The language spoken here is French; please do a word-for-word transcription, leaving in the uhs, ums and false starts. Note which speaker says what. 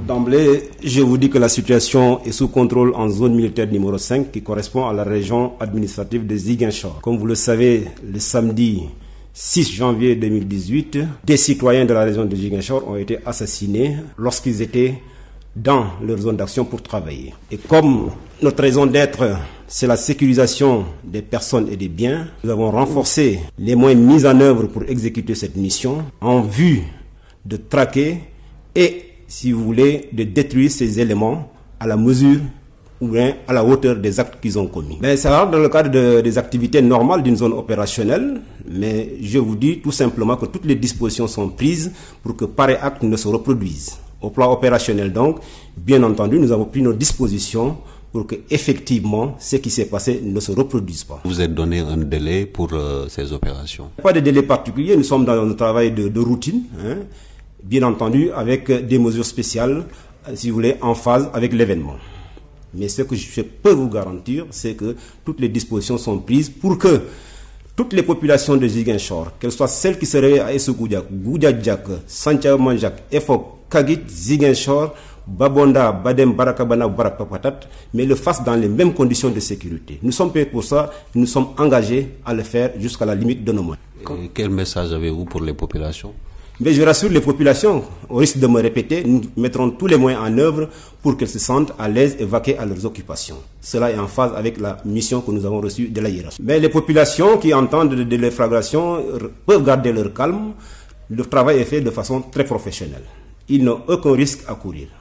Speaker 1: D'emblée, je vous dis que la situation est sous contrôle en zone militaire numéro cinq qui correspond à la région administrative de Ziguinchor. Comme vous le savez, le samedi six janvier deux mille dix-huit, des citoyens de la région de Ziguinchor ont été assassinés lorsqu'ils étaient dans leur zone d'action pour travailler. Et comme notre raison d'être, c'est la sécurisation des personnes et des biens, nous avons renforcé les moyens mis en œuvre pour exécuter cette mission en vue de traquer et, si vous voulez, de détruire ces éléments à la mesure ou bien à la hauteur des actes qu'ils ont commis. Mais ça va dans le cadre de, des activités normales d'une zone opérationnelle, mais je vous dis tout simplement que toutes les dispositions sont prises pour que pareil acte ne se reproduise. Au plan opérationnel donc, bien entendu, nous avons pris nos dispositions pour que effectivement ce qui s'est passé ne se reproduise pas.
Speaker 2: Vous êtes donné un délai pour euh, ces opérations?
Speaker 1: Pas de délai particulier, nous sommes dans un travail de, de routine, hein, bien entendu avec des mesures spéciales, si vous voulez, en phase avec l'événement. Mais ce que je peux vous garantir, c'est que toutes les dispositions sont prises pour que toutes les populations de Ziguinchor, qu'elles soient celles qui se réveillent à Essougoudjak, Goudjadjak, Santiago Manjak, Efok, Kagit, Ziguinchor, Babonda, Badem, Barakabana, Barakpapatat, mais le fassent dans les mêmes conditions de sécurité. Nous sommes payés pour ça, nous sommes engagés à le faire jusqu'à la limite de nos moyens.
Speaker 2: Et quel message avez-vous pour les populations?
Speaker 1: Mais je rassure les populations, au risque de me répéter, nous mettrons tous les moyens en œuvre pour qu'elles se sentent à l'aise et vaquer à leurs occupations. Cela est en phase avec la mission que nous avons reçue de la hiérarchie. Mais les populations qui entendent de l'efflagration peuvent garder leur calme. Le travail est fait de façon très professionnelle. Ils n'ont aucun risque à courir.